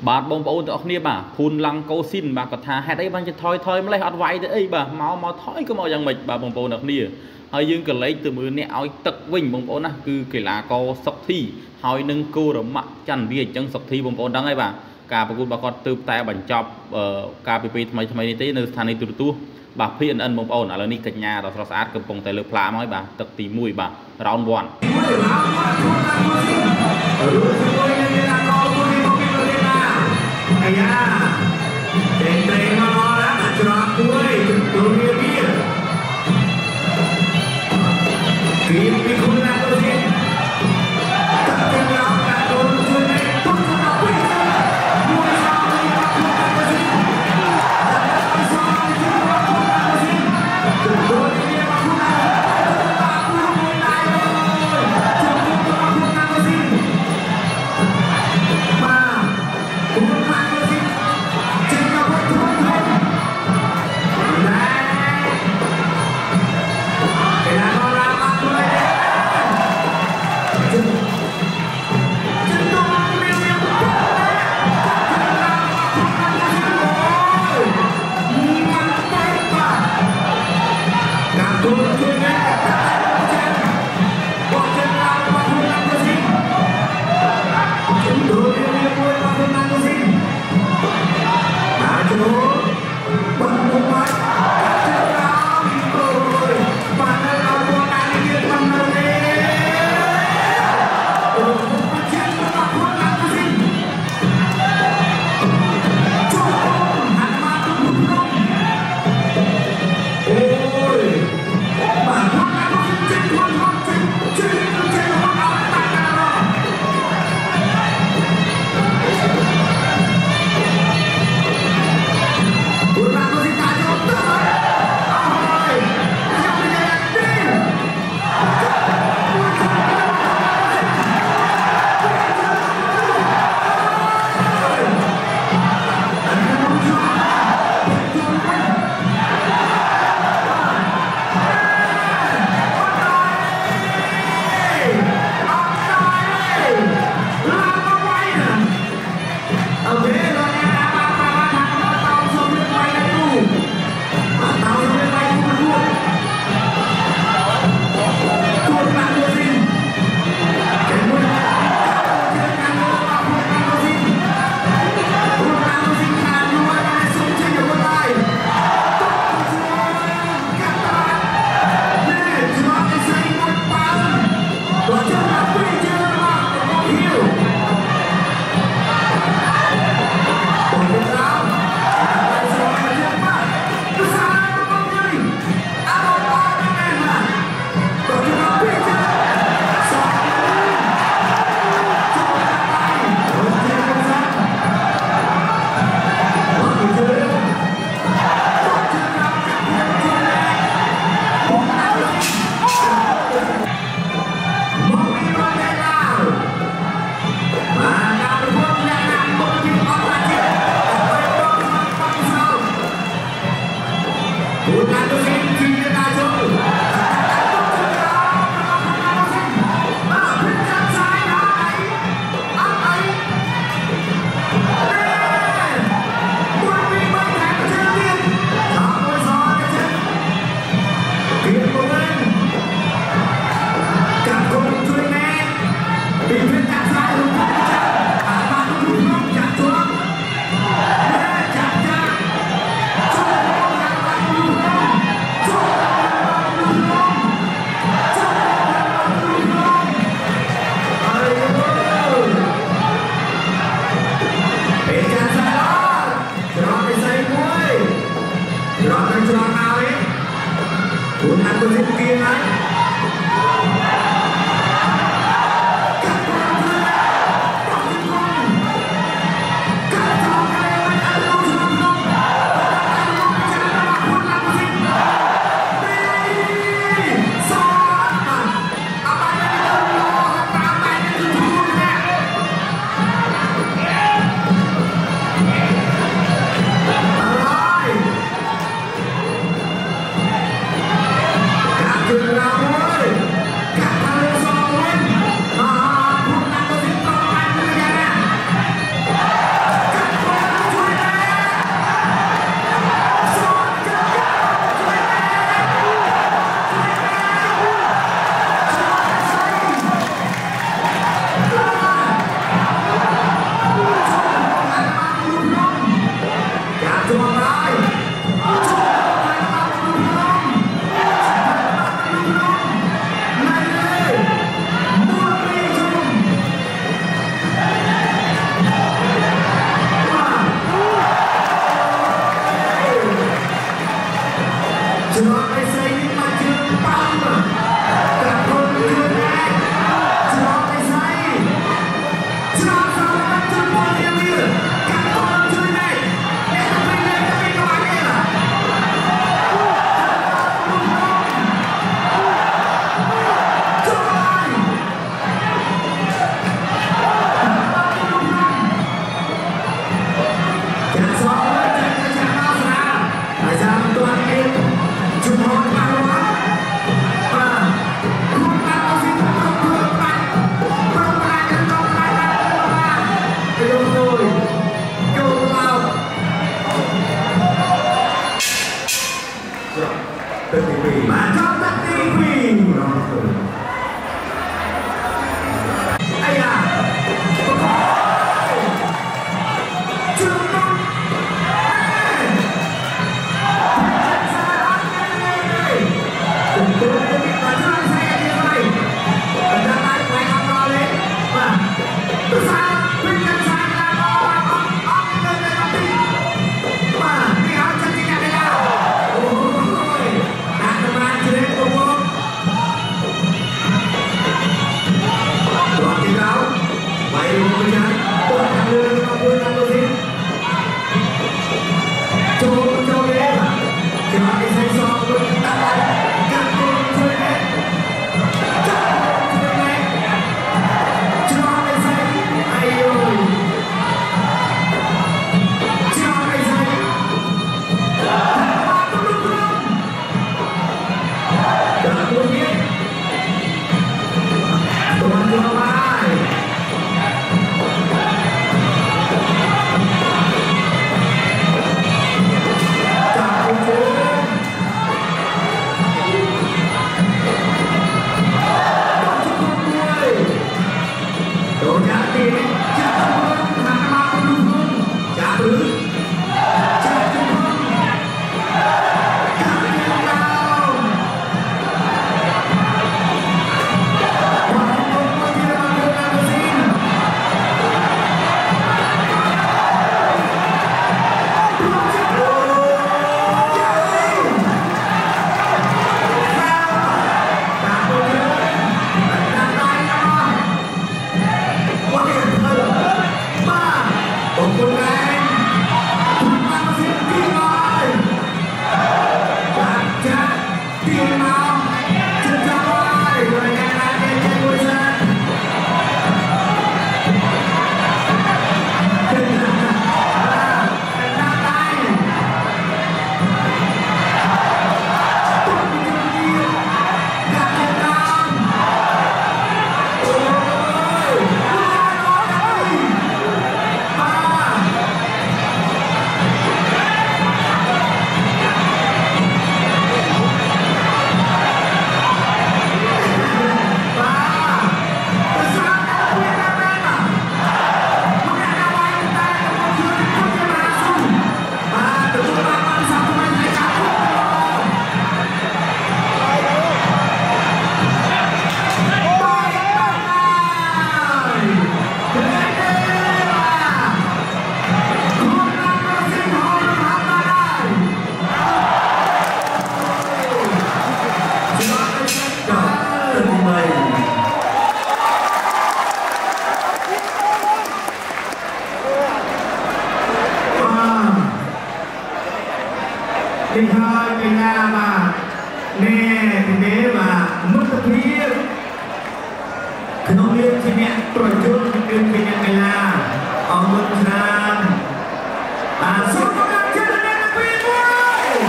បាទបងប្អូនទាំងអស់គ្នាបាទភូនឡង់កូស៊ីនបាទគាត់ថាហេតុអីបានជាថយម្លេះអត់វាយទៅអីបាទមកថយក៏មកយ៉ាងម៉េចបាទបងប្អូនទាំងអស់គ្នាហើយយើងក៏លេខទៅមើលអ្នកឲ្យទឹកវិញបងប្អូនណាគឺកីឡាករសុកធីហើយនឹងគោរមៈច័ន្ទវាអញ្ចឹងសុកធីបងប្អូនដឹងហើយបាទការប្រកួតរបស់គាត់ទើបតែបញ្ចប់ការពីពេលថ្មីនេះទេនៅស្ថានីយទូរទស្សន៍បាទ PNN បងប្អូនឥឡូវនេះកញ្ញាដ៏ស្រស់ស្អាតកំពុងតែលើកផ្លាកមកហើយបាទទឹកទី1បាទ round 1 Thì thôi cái nhà mà nè thì thế mà mất tập thiết thì nó biết thì mẹ tuổi trước thì mẹ cái nhà ở một gian số có đang chết là nên là quyền ơi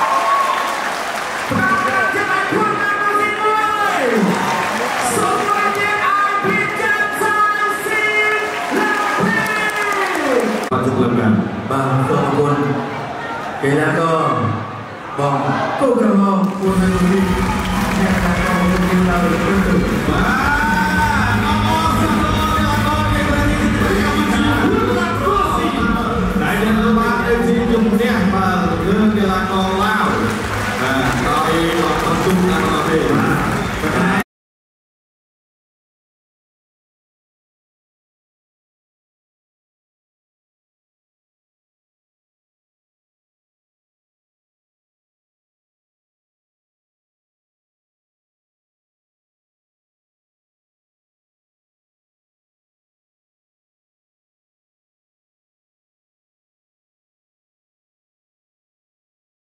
các bạn chết là quân đang có gì ơi số người chết ai biết chết sao xin là quyền và thực lực là bằng phương quân cái là có vòng câu trả lời của người đi nhà là câu trả lời